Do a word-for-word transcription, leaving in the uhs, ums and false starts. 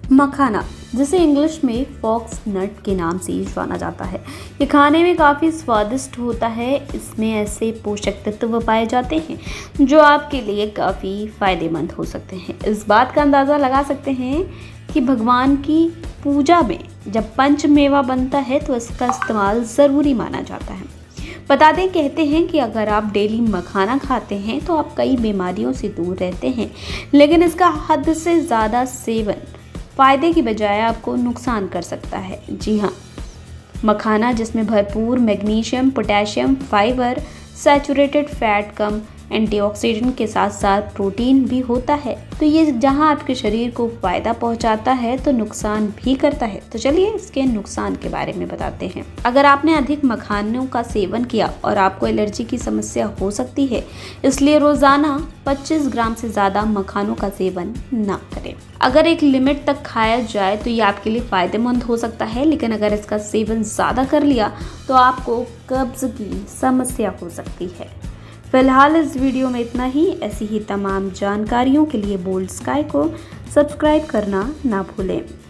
मखाना, जिसे इंग्लिश में फॉक्स नट के नाम से जाना जाता है, ये खाने में काफ़ी स्वादिष्ट होता है। इसमें ऐसे पोषक तत्व पाए जाते हैं जो आपके लिए काफ़ी फायदेमंद हो सकते हैं। इस बात का अंदाज़ा लगा सकते हैं कि भगवान की पूजा में जब पंचमेवा बनता है तो इसका इस्तेमाल ज़रूरी माना जाता है। बता दें, कहते हैं कि अगर आप डेली मखाना खाते हैं तो आप कई बीमारियों से दूर रहते हैं, लेकिन इसका हद से ज़्यादा सेवन फ़ायदे की बजाय आपको नुकसान कर सकता है। जी हाँ, मखाना जिसमें भरपूर magnesium, potassium, fibre, saturated fat, कम एंटीऑक्सीडेंट के साथ साथ प्रोटीन भी होता है, तो ये जहां आपके शरीर को फ़ायदा पहुंचाता है तो नुकसान भी करता है। तो चलिए इसके नुकसान के बारे में बताते हैं। अगर आपने अधिक मखानों का सेवन किया और आपको एलर्जी की समस्या हो सकती है, इसलिए रोज़ाना पच्चीस ग्राम से ज़्यादा मखानों का सेवन ना करें। अगर एक लिमिट तक खाया जाए तो ये आपके लिए फ़ायदेमंद हो सकता है, लेकिन अगर इसका सेवन ज़्यादा कर लिया तो आपको कब्ज़ की समस्या हो सकती है। फिलहाल इस वीडियो में इतना ही। ऐसी ही तमाम जानकारियों के लिए बोल्ड स्काई को सब्सक्राइब करना ना भूलें।